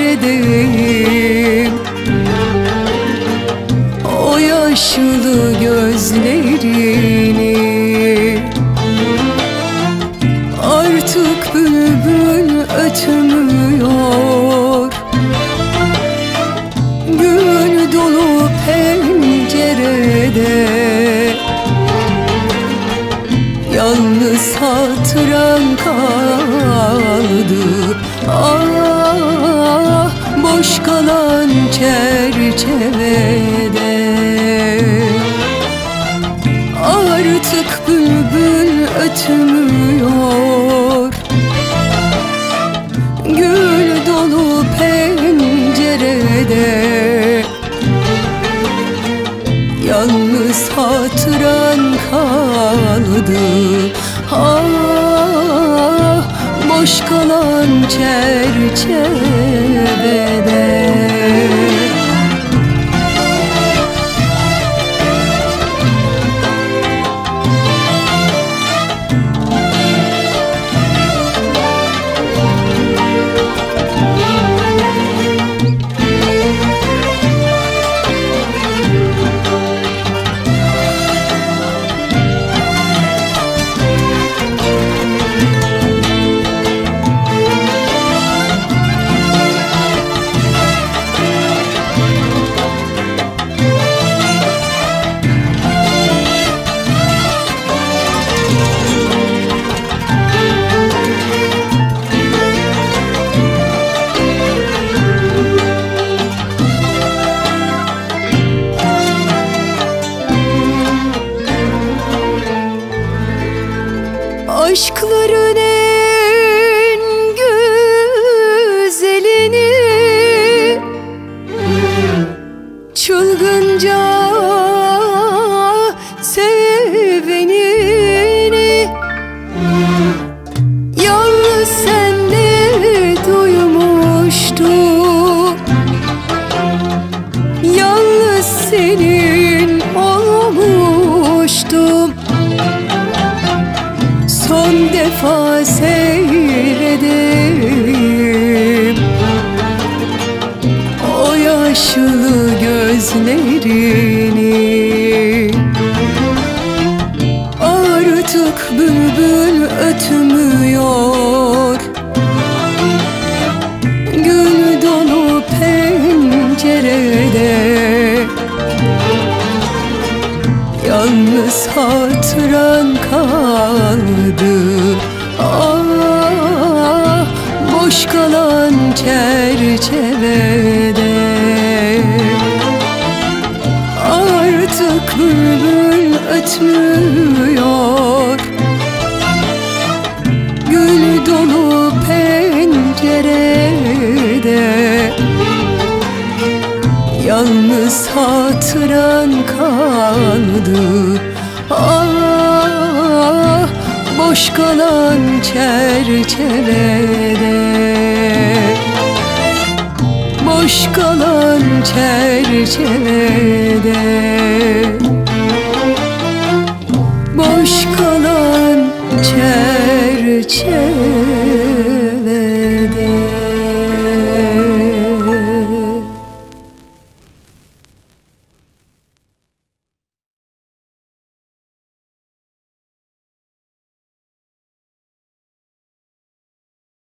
penceredeyim. O yaşlı gözlerini artık bülbül ötmüyor. Gül dolu pencerede yalnız hatıran kaldı. Ah, boş kalan çerçevede artık bülbül ötmüyor. Gül dolu pencerede yalnız hatıran kaldı. Ah, boş kalan çerçevede. Aşkların en güzelini, çılgınca sevenini yalnız sende duymuştum. Yalnız senin olmuştum. Son defa seyredeyim o yaşlı gözlerini. Artık bülbül ötmüyor. Gül dolu pencerede yalnız hatıran kaldı. Ah, boş kalan çerçevede artık bülbül ötmüyor. Gül dolu pencerede yalnız hatıran kaldı. Ah, boş kalan çerçevede, boş kalan çerçevede, boş kalan çerçevede.